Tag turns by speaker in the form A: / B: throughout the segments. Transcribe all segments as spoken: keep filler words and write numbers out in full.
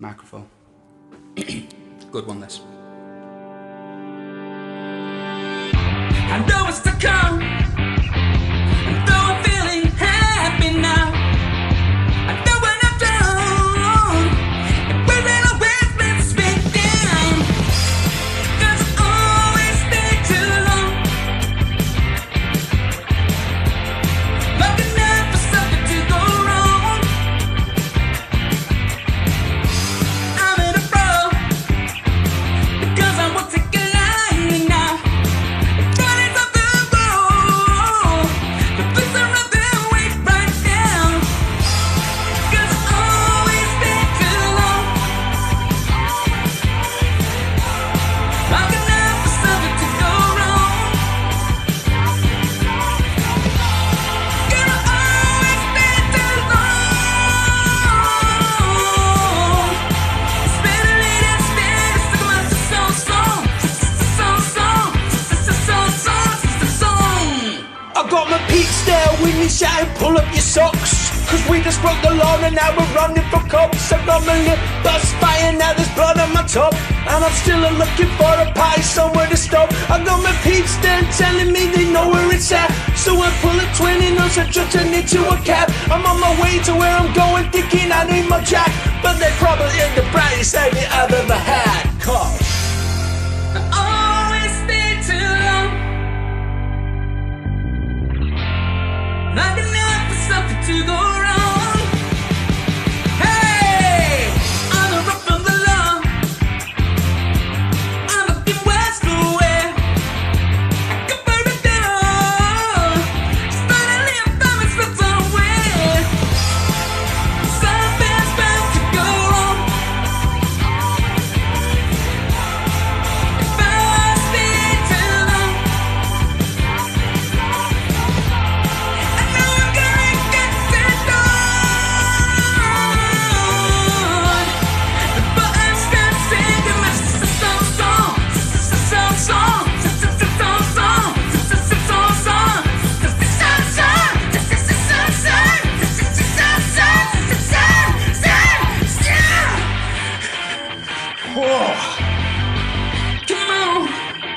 A: microphone. Good one, this.
B: I know it's to come, and though I'm feeling happy now, I know when I'm down, it will always lets me down, 'cause I always stay too long, long enough for something to go wrong. I'm in a row, because I won't take a line now.
C: Got my peaks there with me shouting, pull up your socks, 'cause we just broke the law and now we're running for cops. I got my lip bust firing, now there's blood on my top, and I'm still looking for a party somewhere to stop. I got my peeps there telling me they know where it's at, so I pull a twenty notes and just turn into a cab. I'm on my way to where I'm going, thinking I need my jack, but they're probably in the brightest idea I've ever had. Cause
B: I always stay too long, long enough for something to go wrong. Hey, on the road from the law, I'm looking west for where I could burn it down. Suddenly I found myself somewhere. Something's bound to go wrong. If I stay too long, I know I'm gonna get it done. But I'm still singing my song, song, song, song, song, song, song,
C: oh.
B: come on,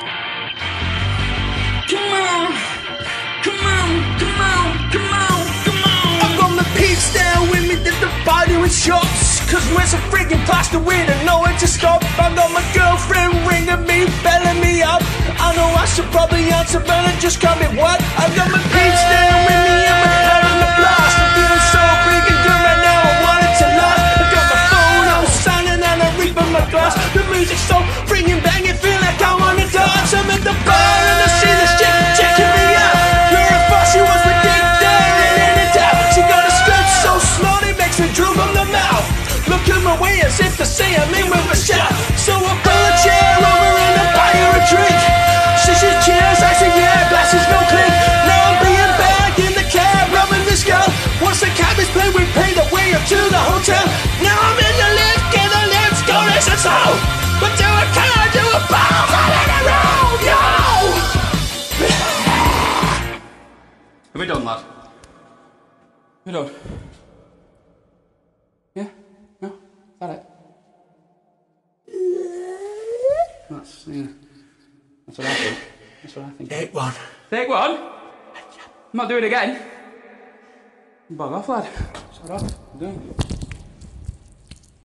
B: come on, come on, come on, come on, come on.
C: I got my peeps there with me that the body with shots, 'cause we're so freaking pasta we don't know when to stop. I got my girlfriend ringing me, belling me up. I know I should probably answer, but I just can't be what. I got my peeps there with me and we're having a blast. I'm feeling so freaking good right now, I want it to last. I got my phone on silent and I'm reaping my glass. The music's so freaking banging, feel like I wanna dance. I'm at the bar and I see this chick checking me out. You're a boss, she was ridiculous in the doubt. She got a skirt so small it makes me drool from the mouth. Look at my way as if to say I'm in with a shout. So I pull a chair over and I buy her a drink. She says cheers, I say yeah, glasses no clink. Now I'm being back in the cab, rubbing this girl. Once the cab is paid, we pay the way up to the hotel. Now I'm in the lift, get the lift, go listen so. But do a car, do a bounce, I'm in a row, yo!
A: Have we done, lad? We done? Yeah? No? Is that it? That's, yeah. That's what I think. That's what I think.
C: Take one.
A: Take one? I'm not doing it again. Bug off, lad. Shut up. I'm doing it.